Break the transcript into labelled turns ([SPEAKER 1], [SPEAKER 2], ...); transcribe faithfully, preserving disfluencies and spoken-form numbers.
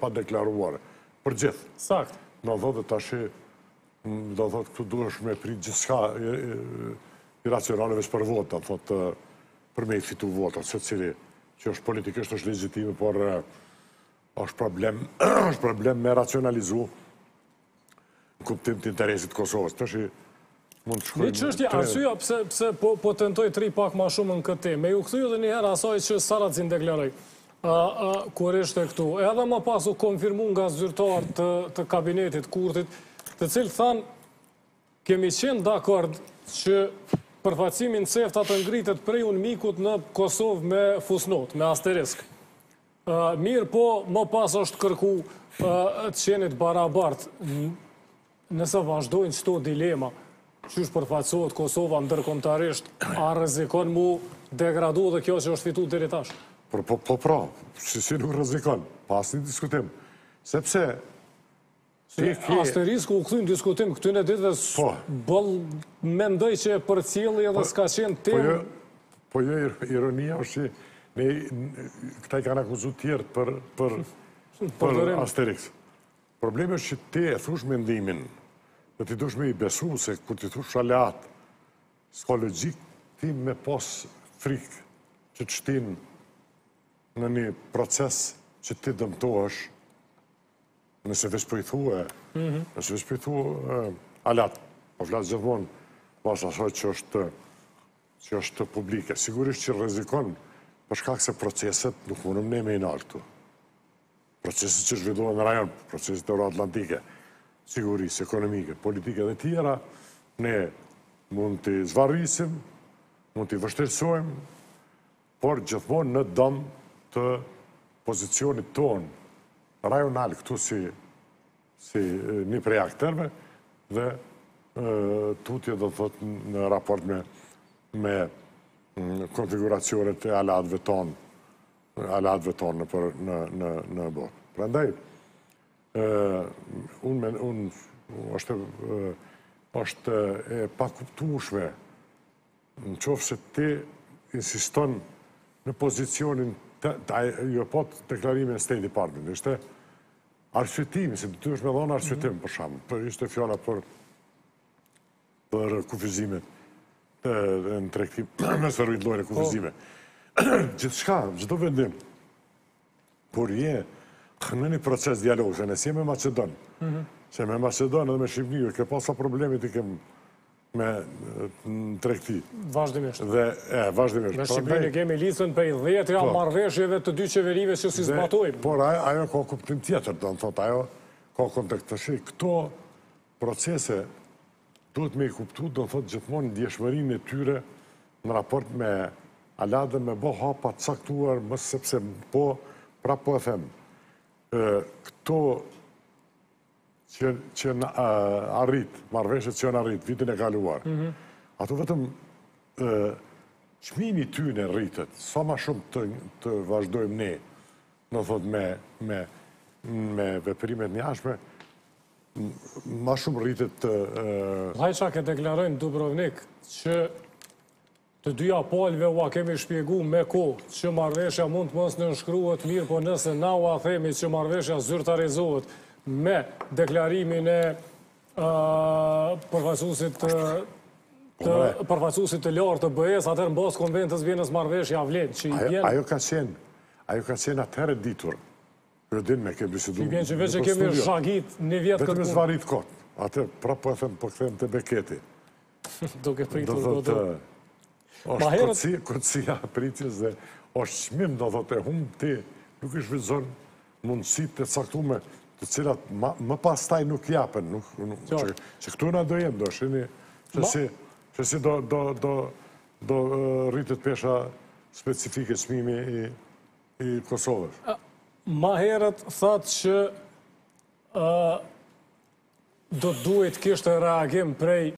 [SPEAKER 1] pa deklaruare. Për gjithë.
[SPEAKER 2] Sakt.
[SPEAKER 1] Në thotë të ashtë, do thotë këtu duhesh me prit gjithçka iracionale veç për vota, thotë për me i fitu vota, se cili që është politikisht është legjitime, por është problem, është problem me racionalizu në kuptim të interesit Kosovës. Të shi mund të shkojnë...
[SPEAKER 2] Një çështje arsyeja pse po tentoj të ri pak ma shumë në këtë temë. Me ju kthyu edhe një herë asaj që Saracin deklaroi. Kur ishte këtu. Edhe më pas u konfirmu nga zyrtar të kabinetit Kurtit, të cilë thanë, kemi qenë dakord që përfacimin cefta të ngritet prej unë mikut në Kosovë me fusnot, me asterisk. Mirë po, më pas është kërku të qenit barabart, nëse vazhdojnë qëto dilema, që është përfaqësohet Kosova ndërkombëtarisht, a rrezikon mu degradu dhe kjo që është fitu deri tash?
[SPEAKER 1] Po, po, pra, si si nuk rrezikon, pas një diskutim. Sepse...
[SPEAKER 2] Asterisku u këthy në diskutim këtyne ditëve bëll mendoj që për cili edhe s'ka qenë temë...
[SPEAKER 1] Po jo, ironia është që këta i kanë akuzu tjertë për Asterix. Problemi është që ti e thush mendimin, dhe ti dush me i besu se kur ti thush aleat, s'ka logjik ti me pas frikë që të shtin në një proces që ti dëmtohesh nëse veç për i thue, nëse veç për i thue alat, po flasë gjithmonë pas asaj që është që është publike. Sigurisht që rrezikon për shkak se proceset nuk mundëm ne me i nalë këtu. Proceset që zhvillohen në rajon, proceset euroatlantike, sigurisë, ekonomike, politike dhe tjera, ne mund të zvarrisim, mund të vështirësojmë, por gjithmonë në dëm të pozicionit tonë rajonal këtu si një prej akterve dhe tutje do të thot në raport me konfiguracionet e alatëve tonë, alatëve tonë në botë. Prandaj, unë është e pakuptueshme në qoftë se ti insiston në pozicionin jo po të deklarimin e State Department, ishte arsyetimi, se ty është me dhonë arsyetim për shamë, për ishte fjalla për për kufizimet në tregtim, në sërvit lojnë e kufizime. Gjithë shka, gjithë vendim, por je në një proces dialog, se nësi me Macedon, se me Macedon edhe me Shqipniju, ke pasa problemit i kem me tregti.
[SPEAKER 2] Vazhdimisht.
[SPEAKER 1] Dhe, e, vazhdimisht.
[SPEAKER 2] Me Shqipniju kemi lisën për i dhjetë marrëveshjeve të dy qeverive që si zbatojmë.
[SPEAKER 1] Por ajo ka kuptim tjetër, do në thot, ajo ka kontekst të shi. Këto procese duhet me i kuptu, do në thot, gjithmonë ndjeshmërinë e tyre në raport me aladhe, me bo hapa të caktuar, mësë sepse po, pra po e them, këto që në arrit, marrëveshjet që në arrit, vitin e kaluar, ato vetëm qmimi ty në rritet, sa ma shumë të vazhdojmë ne, në thot, me veprimet njashme, ma shumë rritet të...
[SPEAKER 2] Hajqa ke deklarojnë Dubrovnik që të dyja palve ua kemi shpjegu me ko që marrëveshja mund të mos në nshkruhet mirë, po nëse na ua themi që marrëveshja zyrtarizohet me deklarimin e përfaqësuesit të lartë të B E-s, atër në basë konventës vjenës marrëveshja vlen, që i vjen...
[SPEAKER 1] Ajo ka qenë, ajo ka qenë atëherë ditur, rëdin me kemi bisedu...
[SPEAKER 2] I vjen që veç e kemi shagit një vjetë këtë punë.
[SPEAKER 1] Vetëm e zvarit kotë, atë pra po e them, po këthem të beketi.
[SPEAKER 2] Duke pritur do të...
[SPEAKER 1] është kotësia pritjes dhe është qmim, do të hum ti, nuk ishë vizon mundësit të caktume, të cilat më pas taj nuk japen, që këtu nga do jenë, do shini, që si do rritet pesha specifike qmimi i Kosovës.
[SPEAKER 2] Ma herët thatë që do duhet kishtë reagim prej